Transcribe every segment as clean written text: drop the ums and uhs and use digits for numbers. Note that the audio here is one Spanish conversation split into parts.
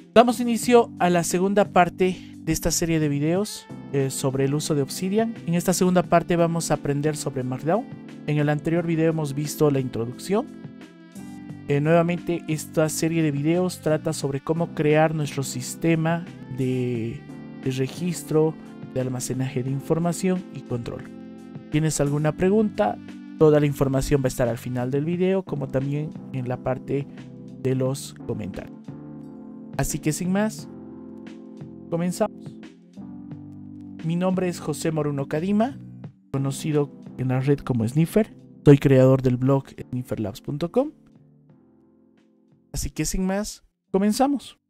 Damos inicio a la segunda parte de esta serie de videos sobre el uso de Obsidian. En esta segunda parte vamos a aprender sobre Markdown. En el anterior video hemos visto la introducción. Nuevamente esta serie de videos trata sobre cómo crear nuestro sistema de registro, de almacenaje de información y control. ¿Tienes alguna pregunta? Toda la información va a estar al final del video, como también en la parte de los comentarios. Así que sin más, comenzamos. Mi nombre es José Moruno Cadima, conocido en la red como Sniffer. Soy creador del blog snifferlabs.com. Así que sin más, comenzamos.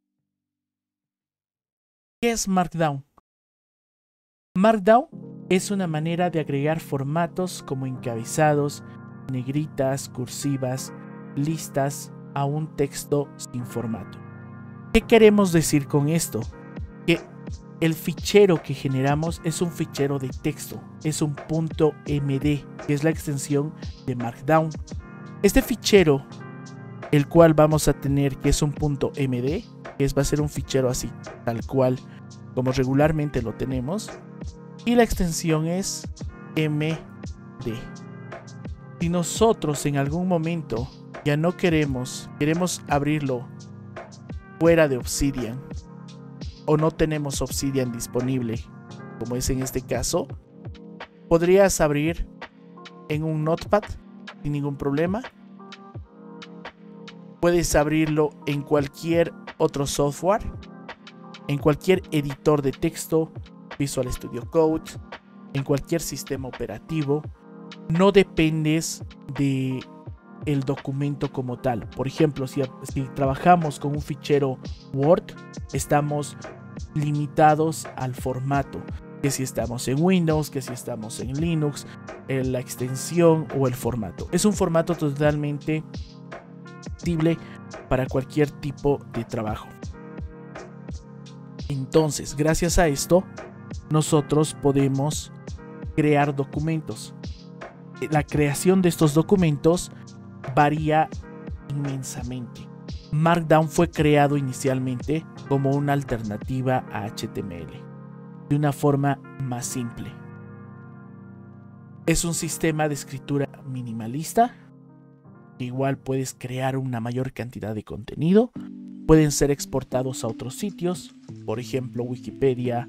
¿Qué es Markdown? Markdown es una manera de agregar formatos como encabezados, negritas, cursivas, listas a un texto sin formato. ¿Qué queremos decir con esto? Que el fichero que generamos es un fichero de texto, es un .md, que es la extensión de Markdown. Este fichero, el cual vamos a tener, que es un .md, va a ser un fichero así, tal cual como regularmente lo tenemos, y la extensión es md. Si nosotros en algún momento ya no queremos abrirlo fuera de Obsidian, o no tenemos Obsidian disponible, como es en este caso, podrías abrir en un Notepad sin ningún problema. Puedes abrirlo en cualquier otro software, en cualquier editor de texto, Visual Studio Code, en cualquier sistema operativo. No dependes de el documento como tal. Por ejemplo, si trabajamos con un fichero Word, estamos limitados al formato, que si estamos en Windows, que si estamos en Linux, la extensión o el formato. Es un formato totalmente flexible para cualquier tipo de trabajo. Entonces, gracias a esto, nosotros podemos crear documentos. La creación de estos documentos varía inmensamente. Markdown fue creado inicialmente como una alternativa a HTML, de una forma más simple. Es un sistema de escritura minimalista. Igual puedes crear una mayor cantidad de contenido. Pueden ser exportados a otros sitios, por ejemplo Wikipedia.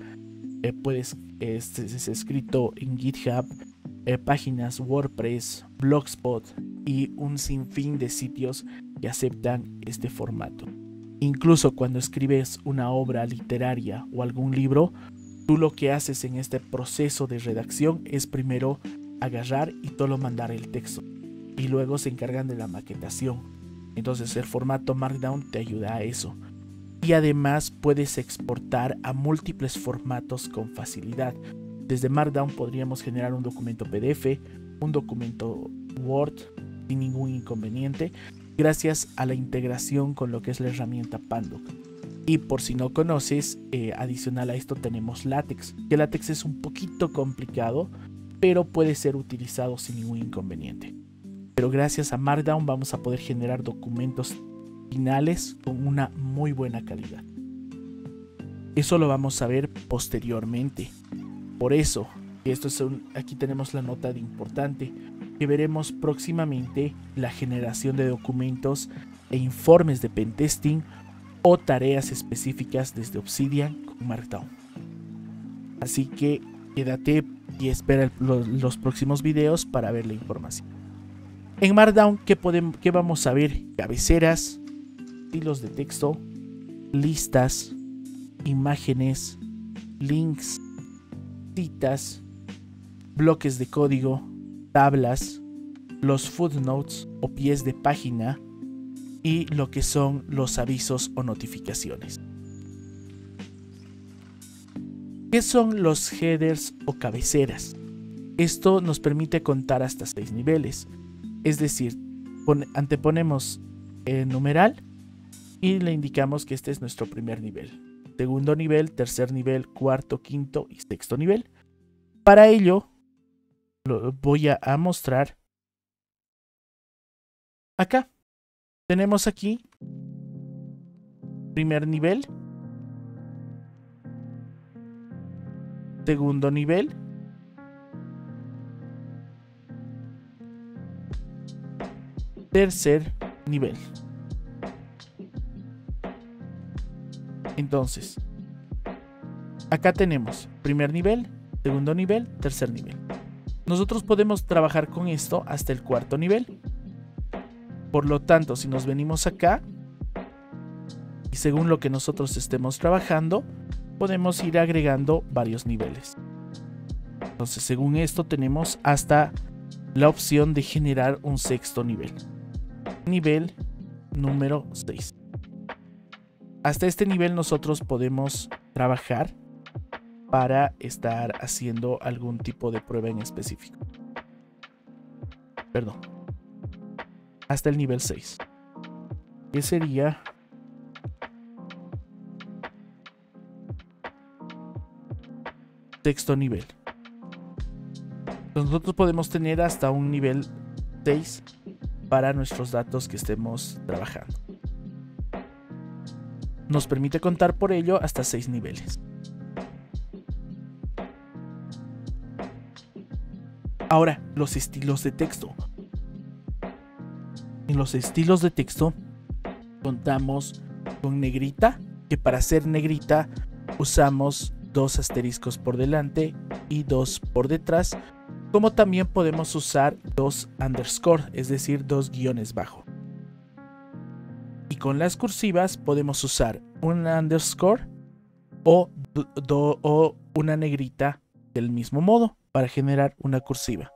Es escrito en GitHub, páginas WordPress, Blogspot y un sinfín de sitios que aceptan este formato. Incluso cuando escribes una obra literaria o algún libro, tú lo que haces en este proceso de redacción es primero agarrar y solo mandar el texto, y luego se encargan de la maquetación. Entonces el formato Markdown te ayuda a eso. Y además puedes exportar a múltiples formatos con facilidad. Desde Markdown podríamos generar un documento PDF, un documento Word sin ningún inconveniente, gracias a la integración con lo que es la herramienta Pandoc. Y por si no conoces, adicional a esto tenemos LaTeX, que LaTeX es un poquito complicado, pero puede ser utilizado sin ningún inconveniente. Pero gracias a Markdown vamos a poder generar documentos finales con una muy buena calidad. Eso lo vamos a ver posteriormente. Por eso, aquí tenemos la nota de importante, que veremos próximamente la generación de documentos e informes de pentesting o tareas específicas desde Obsidian con Markdown. Así que quédate y espera los próximos videos para ver la información. En Markdown, ¿qué vamos a ver? Cabeceras, estilos de texto, listas, imágenes, links, citas, bloques de código, tablas, los footnotes o pies de página y lo que son los avisos o notificaciones. ¿Qué son los headers o cabeceras? Esto nos permite contar hasta 6 niveles. Es decir, anteponemos el numeral y le indicamos que este es nuestro primer nivel. Segundo nivel, tercer nivel, cuarto, quinto y sexto nivel. Para ello, lo voy a mostrar acá. Tenemos aquí primer nivel, segundo nivel, tercer nivel. Entonces, acá tenemos primer nivel, segundo nivel, tercer nivel. Nosotros podemos trabajar con esto hasta el cuarto nivel. Por lo tanto, si nos venimos acá y según lo que nosotros estemos trabajando, podemos ir agregando varios niveles. Entonces, según esto, tenemos hasta la opción de generar un sexto nivel. Nivel número 6. Hasta este nivel nosotros podemos trabajar para estar haciendo algún tipo de prueba en específico. Perdón. Hasta el nivel 6. Que sería sexto nivel. Nosotros podemos tener hasta un nivel 6 para nuestros datos que estemos trabajando. Nos permite contar por ello hasta 6 niveles. Ahora, los estilos de texto. En los estilos de texto contamos con negrita, que para hacer negrita usamos 2 asteriscos por delante y 2 por detrás, como también podemos usar 2 underscore, es decir, 2 guiones bajo. Y con las cursivas podemos usar un underscore o una negrita del mismo modo para generar una cursiva.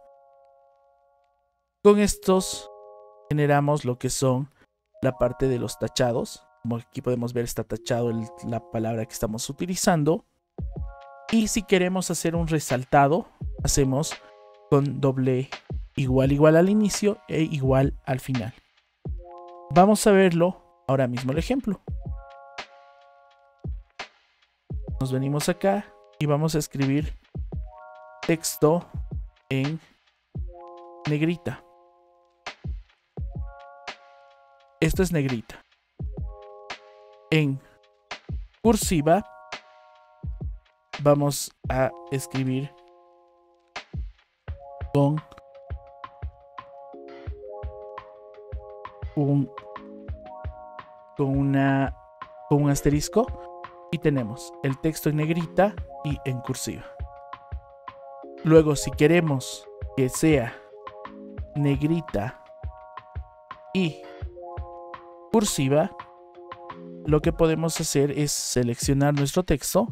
Con estos generamos lo que son la parte de los tachados. Como aquí podemos ver, está tachado la palabra que estamos utilizando. Y si queremos hacer un resaltado, hacemos con doble igual al inicio e igual al final. Vamos a verlo ahora mismo el ejemplo. Nos venimos acá y vamos a escribir texto en negrita. Esto es negrita. En cursiva vamos a escribir con un asterisco y tenemos el texto en negrita y en cursiva. Luego, si queremos que sea negrita y cursiva, lo que podemos hacer es seleccionar nuestro texto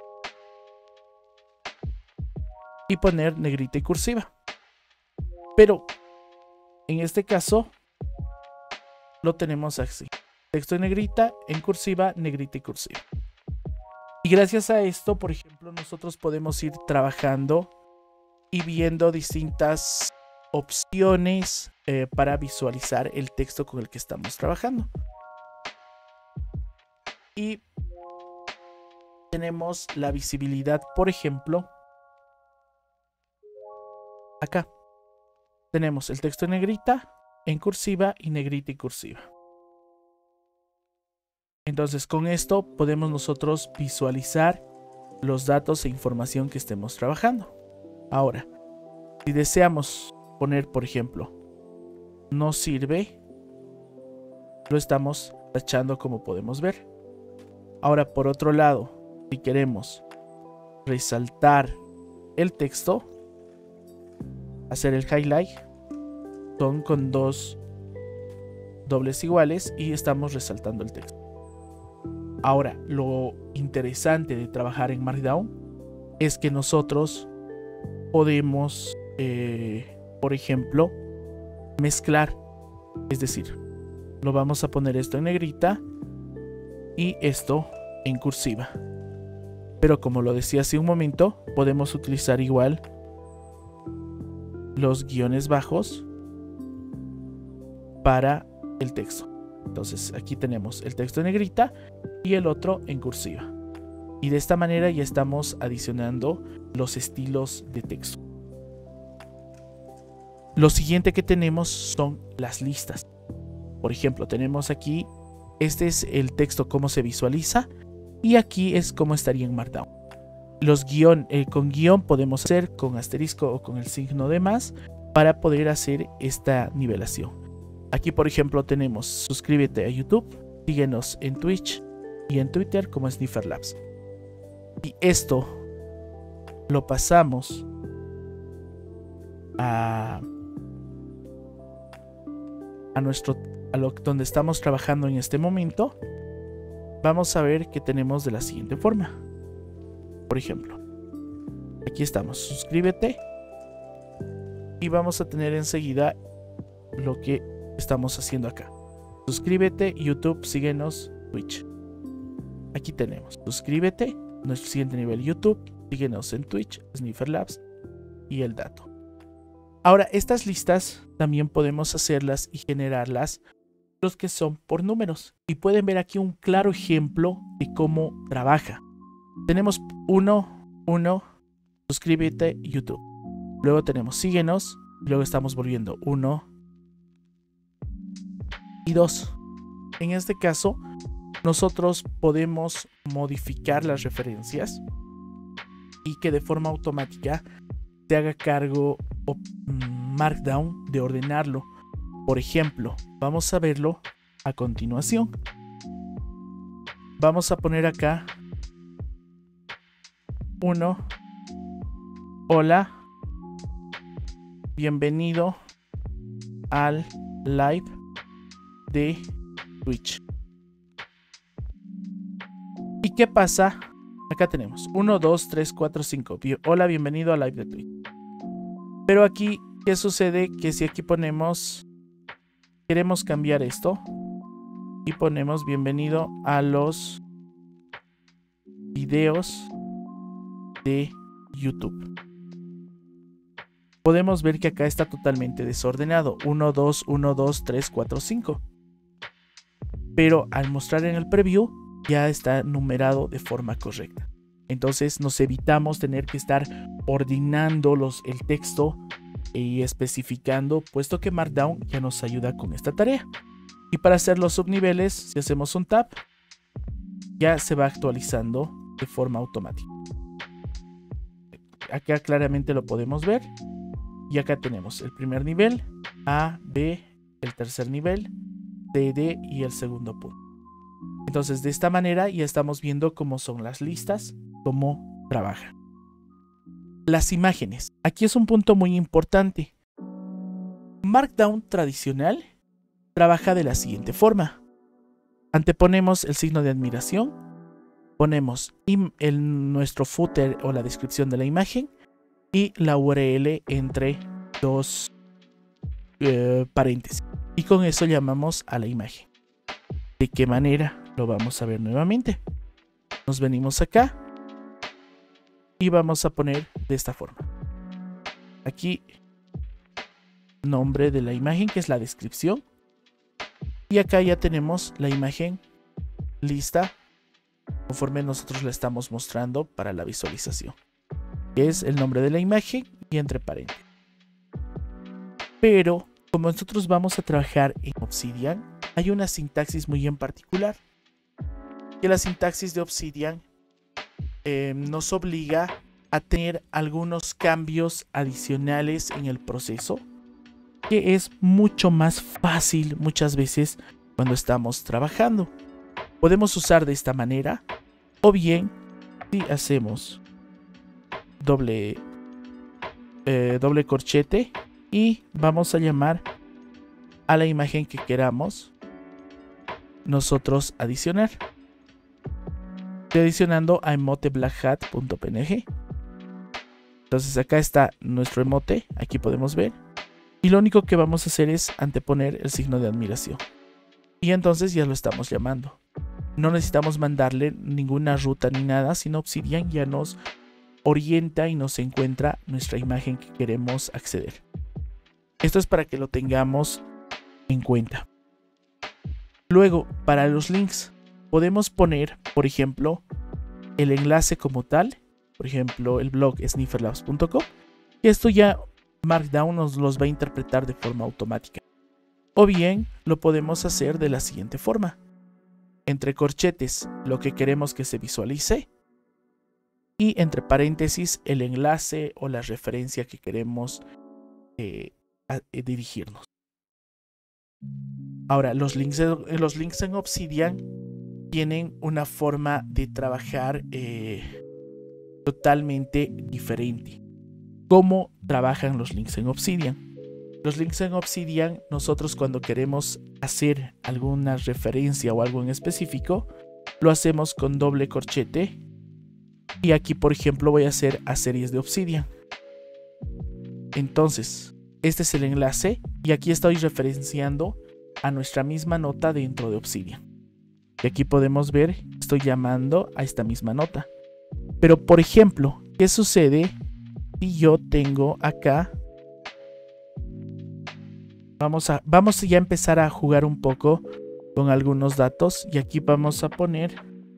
y poner negrita y cursiva. Pero en este caso lo tenemos así: texto en negrita, en cursiva, negrita y cursiva. Y gracias a esto, por ejemplo, nosotros podemos ir trabajando y viendo distintas opciones para visualizar el texto con el que estamos trabajando. Y tenemos la visibilidad, por ejemplo, acá. Tenemos el texto en negrita, en cursiva y negrita y cursiva. Entonces, con esto podemos nosotros visualizar los datos e información que estemos trabajando. Ahora, si deseamos poner, por ejemplo, no sirve, lo estamos tachando, como podemos ver. Ahora, por otro lado, si queremos resaltar el texto, hacer el highlight, son con 2 dobles iguales y estamos resaltando el texto. Ahora, lo interesante de trabajar en Markdown es que nosotros podemos, por ejemplo, mezclar. Es decir, lo vamos a poner esto en negrita y esto en cursiva. Pero como lo decía hace un momento, podemos utilizar igual los guiones bajos para el texto. Entonces aquí tenemos el texto en negrita y el otro en cursiva. Y de esta manera ya estamos adicionando los estilos de texto. Lo siguiente que tenemos son las listas. Por ejemplo, tenemos aquí Este es el texto cómo se visualiza y aquí es cómo estaría en Markdown. Los con guión podemos hacer con asterisco o con el signo de más para poder hacer esta nivelación. Aquí por ejemplo tenemos suscríbete a YouTube, síguenos en Twitch y en Twitter como Sniffer Labs. Y esto lo pasamos a donde estamos trabajando en este momento. Vamos a ver que tenemos de la siguiente forma. Por ejemplo, aquí estamos, suscríbete y vamos a tener enseguida lo que estamos haciendo acá. Suscríbete, YouTube, síguenos, Twitch. Aquí tenemos, suscríbete, nuestro siguiente nivel YouTube, síguenos en Twitch, Sniffer Labs y el dato. Ahora, estas listas también podemos hacerlas y generarlas los que son por números. Y pueden ver aquí un claro ejemplo de cómo trabaja. Tenemos 1, suscríbete, YouTube. Luego tenemos síguenos, luego estamos volviendo 1 y 2. En este caso, nosotros podemos modificar las referencias y que de forma automática se haga cargo Markdown de ordenarlo. Por ejemplo, vamos a verlo a continuación. Vamos a poner acá 1. Hola, bienvenido al live de Twitch. ¿Y qué pasa? Acá tenemos 1, 2, 3, 4, 5. Hola, bienvenido al live de Twitch. Pero aquí, ¿qué sucede? Que si aquí queremos cambiar esto y ponemos bienvenido a los videos de YouTube. Podemos ver que acá está totalmente desordenado. 1, 2, 1, 2, 3, 4, 5. Pero al mostrar en el preview ya está numerado de forma correcta. Entonces nos evitamos tener que estar ordenando el texto y especificando, puesto que Markdown ya nos ayuda con esta tarea. Y para hacer los subniveles, si hacemos un tab, ya se va actualizando de forma automática. Acá claramente lo podemos ver. Y acá tenemos el primer nivel, A, B, el tercer nivel, C, D y el segundo punto. Entonces de esta manera ya estamos viendo cómo son las listas, cómo trabajan. Las imágenes. Aquí es un punto muy importante. Markdown tradicional trabaja de la siguiente forma. Anteponemos el signo de admiración, ponemos nuestro footer o la descripción de la imagen y la URL entre dos paréntesis. Y con eso llamamos a la imagen. ¿De qué manera? Lo vamos a ver nuevamente. Nos venimos acá y vamos a poner de esta forma. Aquí, nombre de la imagen, que es la descripción. Y acá ya tenemos la imagen lista conforme nosotros la estamos mostrando para la visualización. Que es el nombre de la imagen y entre paréntesis. Pero como nosotros vamos a trabajar en Obsidian, hay una sintaxis muy en particular. Que la sintaxis de Obsidian nos obliga a tener algunos cambios adicionales en el proceso, que es mucho más fácil muchas veces cuando estamos trabajando. Podemos usar de esta manera, o bien si hacemos doble corchete y vamos a llamar a la imagen que queramos nosotros adicionar. Estoy adicionando a emoteblackhat.png. Entonces acá está nuestro emote, aquí podemos ver. Y lo único que vamos a hacer es anteponer el signo de admiración. Y entonces ya lo estamos llamando. No necesitamos mandarle ninguna ruta ni nada, sino Obsidian ya nos orienta y nos encuentra nuestra imagen que queremos acceder. Esto es para que lo tengamos en cuenta. Luego, para los links, podemos poner, por ejemplo, el enlace como tal. Por ejemplo, el blog snifferlabs.com. Y esto ya Markdown nos los va a interpretar de forma automática. O bien, lo podemos hacer de la siguiente forma. entre corchetes lo que queremos que se visualice y entre paréntesis el enlace o la referencia que queremos dirigirnos. Ahora, los links en Obsidian tienen una forma de trabajar totalmente diferente. ¿Cómo trabajan los links en Obsidian? Los links en Obsidian, nosotros cuando queremos hacer alguna referencia o algo en específico, lo hacemos con doble corchete. Y aquí, por ejemplo, voy a hacer a series de Obsidian. Entonces, este es el enlace y aquí estoy referenciando a nuestra misma nota dentro de Obsidian. Y aquí podemos ver, estoy llamando a esta misma nota. Pero, por ejemplo, ¿qué sucede si yo tengo acá? Vamos ya a empezar a jugar un poco con algunos datos. Y aquí vamos a poner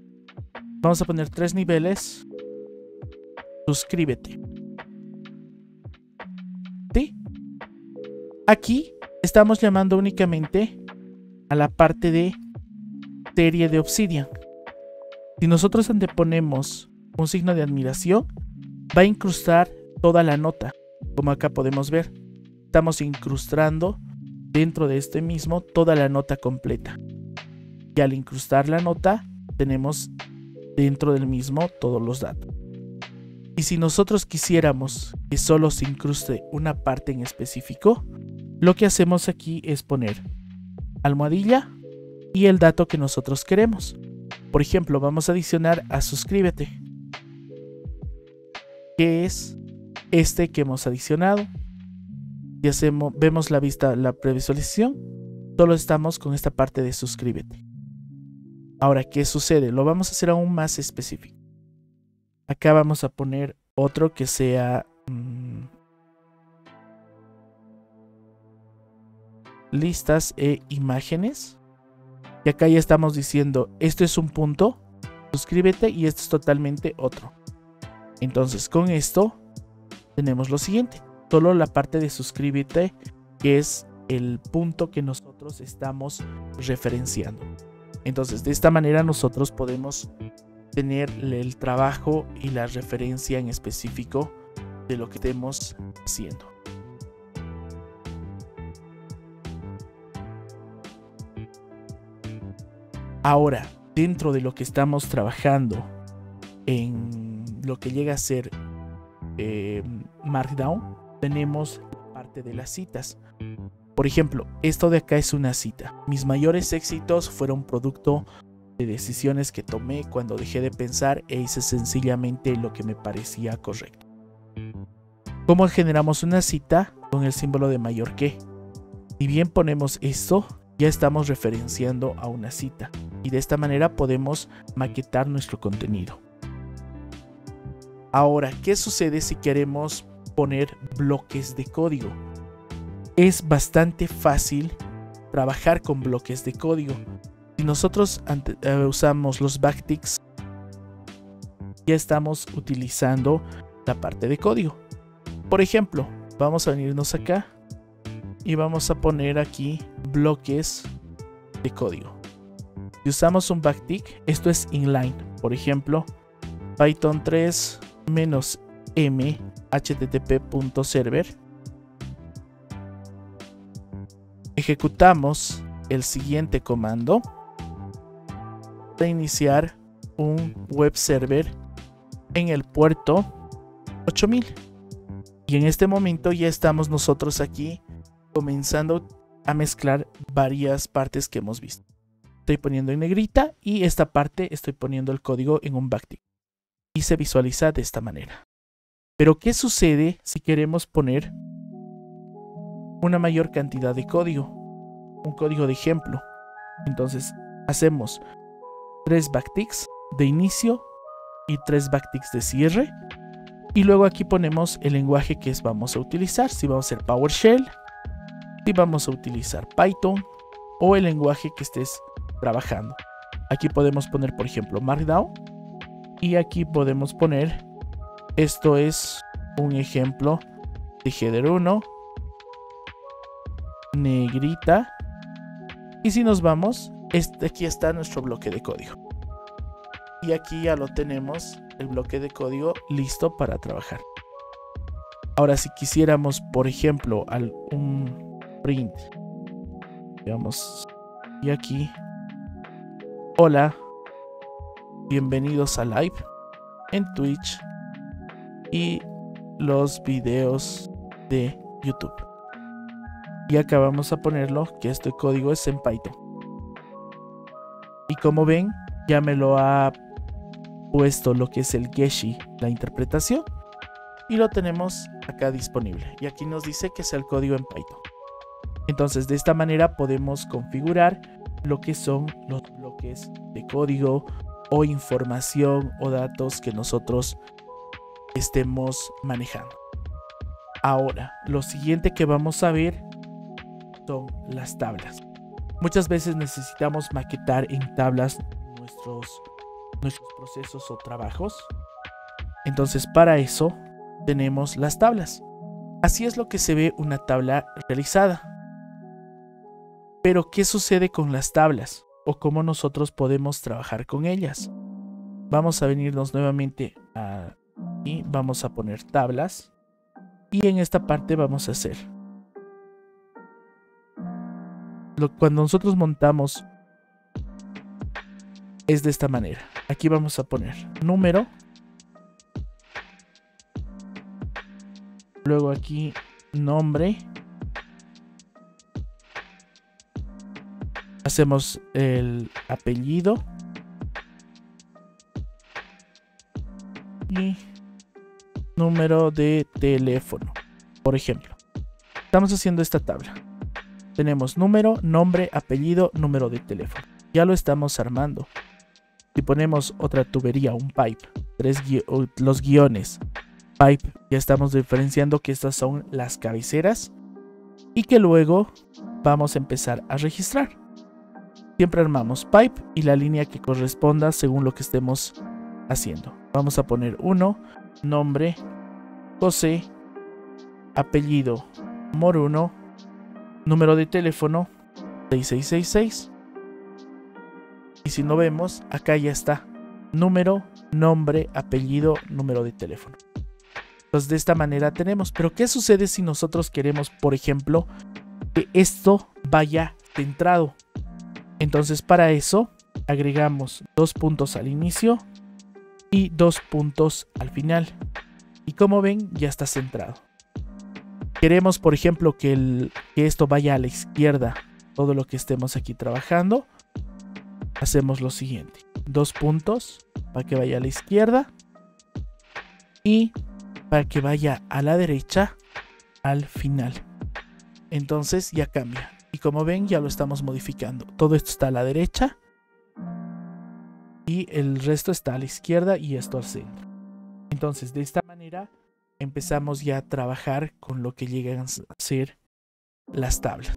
3 niveles. Suscríbete. ¿Sí? Aquí estamos llamando únicamente a la parte de serie de Obsidian. Si nosotros anteponemos un signo de admiración, va a incrustar toda la nota. Como acá podemos ver, estamos incrustando dentro de este mismo toda la nota completa. Y al incrustar la nota, tenemos dentro del mismo todos los datos. Y si nosotros quisiéramos que solo se incruste una parte en específico, lo que hacemos aquí es poner almohadilla y el dato que nosotros queremos. Por ejemplo, vamos a adicionar a suscríbete, que es este que hemos adicionado. Y vemos la previsualización. Solo estamos con esta parte de suscríbete. Ahora, ¿qué sucede? Lo vamos a hacer aún más específico. Acá vamos a poner otro que sea listas e imágenes. Y acá ya estamos diciendo, esto es un punto, suscríbete, y esto es totalmente otro. Entonces, con esto tenemos lo siguiente. Solo la parte de suscríbete, que es el punto que nosotros estamos referenciando. Entonces, de esta manera nosotros podemos tener el trabajo y la referencia en específico de lo que estemos haciendo. Ahora, dentro de lo que estamos trabajando en lo que llega a ser Markdown, tenemos la parte de las citas. Por ejemplo, esto de acá es una cita. Mis mayores éxitos fueron producto de decisiones que tomé cuando dejé de pensar e hice sencillamente lo que me parecía correcto. ¿Cómo generamos una cita? Con el símbolo de mayor que. Si bien ponemos esto, ya estamos referenciando a una cita. Y de esta manera podemos maquetar nuestro contenido. Ahora, ¿qué sucede si queremos poner bloques de código? Es bastante fácil trabajar con bloques de código. Si nosotros usamos los backticks, ya estamos utilizando la parte de código. Por ejemplo, vamos a venirnos acá y vamos a poner aquí bloques de código. Si usamos un backtick, esto es inline. Por ejemplo, Python 3 -m http.server. Ejecutamos el siguiente comando para iniciar un web server en el puerto 8000. Y en este momento ya estamos nosotros aquí comenzando a mezclar varias partes que hemos visto. Estoy poniendo en negrita y esta parte estoy poniendo el código en un backtick. Y se visualiza de esta manera. Pero ¿qué sucede si queremos poner una mayor cantidad de código? Un código de ejemplo. Entonces hacemos 3 backticks de inicio y 3 backticks de cierre. Y luego aquí ponemos el lenguaje que vamos a utilizar. Si vamos a hacer PowerShell, si vamos a utilizar Python o el lenguaje que estés trabajando. Aquí podemos poner, por ejemplo, Markdown. Y aquí podemos poner, esto es un ejemplo de header 1, negrita. Y si nos vamos, Aquí está nuestro bloque de código. Y aquí ya lo tenemos, el bloque de código listo para trabajar. Ahora, si quisiéramos, por ejemplo, un print, veamos, y aquí, hola, bienvenidos a live en Twitch y los videos de YouTube. Y acá vamos a ponerlo que este código es en Python. Y como ven, ya me lo ha puesto lo que es el Geshi, la interpretación, y lo tenemos acá disponible. Y aquí nos dice que es el código en Python. Entonces, de esta manera podemos configurar lo que son los bloques de código o información o datos que nosotros estemos manejando. Ahora, lo siguiente que vamos a ver son las tablas. Muchas veces necesitamos maquetar en tablas nuestros procesos o trabajos. Entonces, para eso tenemos las tablas. Así es lo que se ve una tabla realizada. Pero, ¿qué sucede con las tablas? ¿O cómo nosotros podemos trabajar con ellas? Vamos a venirnos nuevamente y vamos a poner tablas. Y en esta parte vamos a hacer cuando nosotros montamos es de esta manera. Aquí vamos a poner número, luego aquí nombre, hacemos el apellido y número de teléfono. Por ejemplo, estamos haciendo esta tabla. Tenemos número, nombre, apellido, número de teléfono. Ya lo estamos armando. Si ponemos otra tubería, un pipe, los guiones, pipe, ya estamos diferenciando que estas son las cabeceras y que luego vamos a empezar a registrar. Siempre armamos pipe y la línea que corresponda según lo que estemos haciendo. Vamos a poner 1, nombre, José, apellido, Moruno, número de teléfono 6666. Y si no vemos, acá ya está. Número, nombre, apellido, número de teléfono. Entonces de esta manera tenemos. Pero ¿qué sucede si nosotros queremos, por ejemplo, que esto vaya centrado? Entonces para eso agregamos 2 puntos al inicio y 2 puntos al final. Y como ven, ya está centrado. Queremos, por ejemplo, que esto vaya a la izquierda, todo lo que estemos aquí trabajando. Hacemos lo siguiente: 2 puntos para que vaya a la izquierda y para que vaya a la derecha al final. Entonces ya cambia. Y como ven, ya lo estamos modificando. Todo esto está a la derecha y el resto está a la izquierda y esto al centro. Entonces, de esta manera empezamos ya a trabajar con lo que llegan a ser las tablas.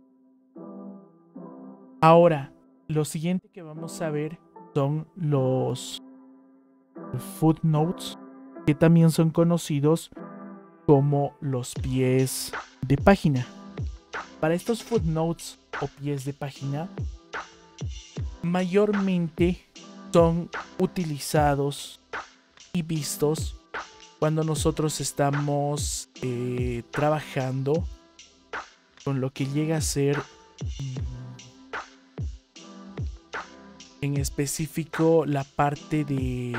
Ahora, lo siguiente que vamos a ver son los footnotes, que también son conocidos como los pies de página. Para estos footnotes o pies de página, mayormente son utilizados y vistos cuando nosotros estamos trabajando con lo que llega a ser en específico la parte de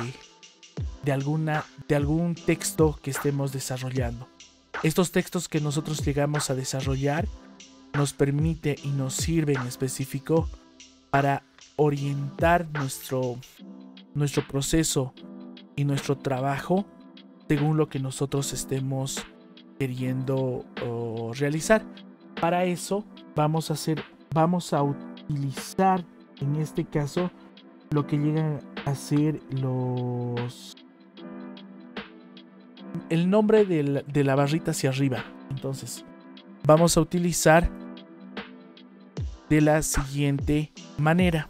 algún texto que estemos desarrollando. Estos textos que nosotros llegamos a desarrollar nos permite y nos sirve en específico para orientar nuestro proceso y nuestro trabajo según lo que nosotros estemos queriendo realizar. Para eso vamos a utilizar en este caso lo que llegan a ser el nombre de la barrita hacia arriba. Entonces vamos a utilizar de la siguiente manera.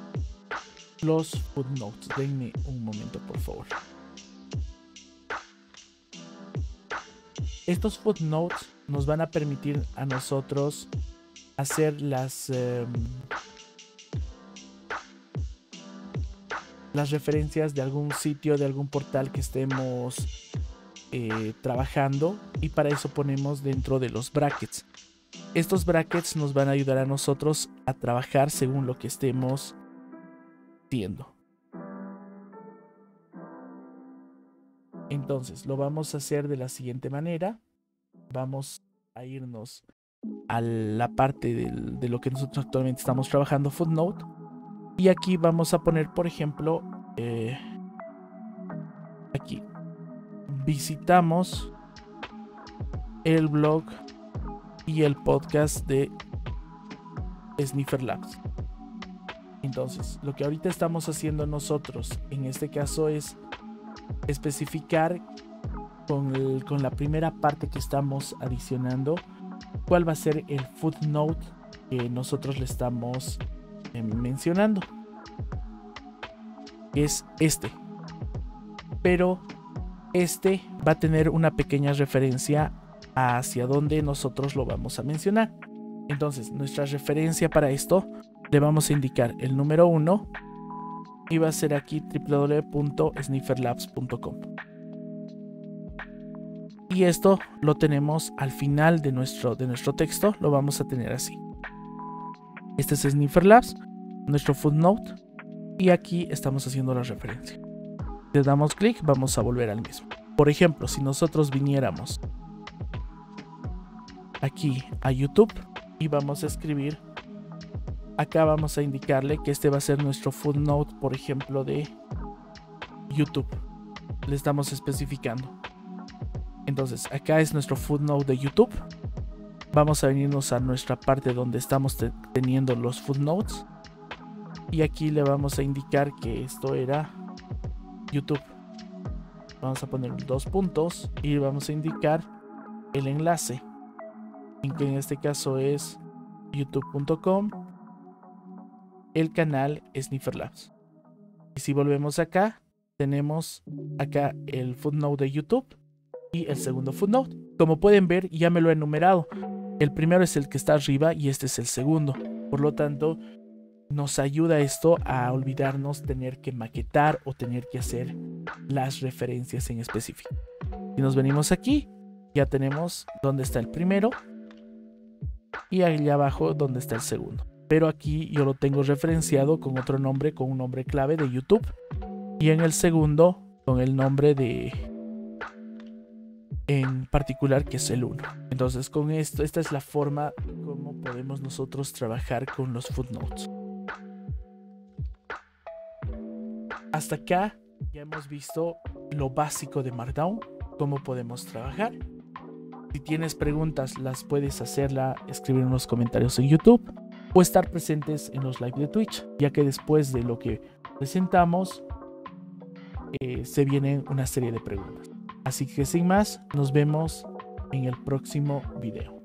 Los footnotes. Denme un momento, por favor. Estos footnotes nos van a permitir a nosotros hacer las referencias de algún sitio, de algún portal que estemos trabajando, y para eso ponemos dentro de los brackets. Estos brackets nos van a ayudar a nosotros a trabajar según lo que estemos haciendo. Entonces lo vamos a hacer de la siguiente manera. Vamos a irnos a la parte de lo que nosotros actualmente estamos trabajando, footnote, y aquí vamos a poner, por ejemplo, aquí visitamos el blog y el podcast de Sniffer Labs. Entonces lo que ahorita estamos haciendo nosotros en este caso es especificar con la primera parte que estamos adicionando cuál va a ser el footnote que nosotros le estamos mencionando, que es este, pero este va a tener una pequeña referencia hacia donde nosotros lo vamos a mencionar. Entonces nuestra referencia para esto le vamos a indicar el número 1 y va a ser aquí www.snifferlabs.com, y esto lo tenemos al final de nuestro texto, lo vamos a tener así. Este es Sniffer Labs, nuestro footnote, y aquí estamos haciendo la referencia. Le damos clic, vamos a volver al mismo. Por ejemplo, si nosotros viniéramos aquí a YouTube y vamos a escribir, acá vamos a indicarle que este va a ser nuestro footnote, por ejemplo, de YouTube. Le estamos especificando. Entonces acá es nuestro footnote de YouTube. Vamos a venirnos a nuestra parte donde estamos teniendo los footnotes, y aquí le vamos a indicar que esto era YouTube. Vamos a poner 2 puntos y vamos a indicar el enlace, que en este caso es youtube.com, el canal Sniffer Labs. Y si volvemos acá, tenemos acá el footnote de YouTube y el segundo footnote. Como pueden ver, ya me lo he enumerado. El primero es el que está arriba y este es el segundo. Por lo tanto, nos ayuda esto a olvidarnos tener que maquetar o tener que hacer las referencias en específico. Si nos venimos aquí, ya tenemos dónde está el primero y allá abajo donde está el segundo. Pero aquí yo lo tengo referenciado con otro nombre, con un nombre clave de YouTube, y en el segundo con el nombre en particular, que es el 1. Entonces con esto, esta es la forma como podemos nosotros trabajar con los footnotes. Hasta acá ya hemos visto lo básico de Markdown, cómo podemos trabajar. Si tienes preguntas, las puedes escribir en los comentarios en YouTube o estar presentes en los live de Twitch, ya que después de lo que presentamos se vienen una serie de preguntas. Así que sin más, nos vemos en el próximo video.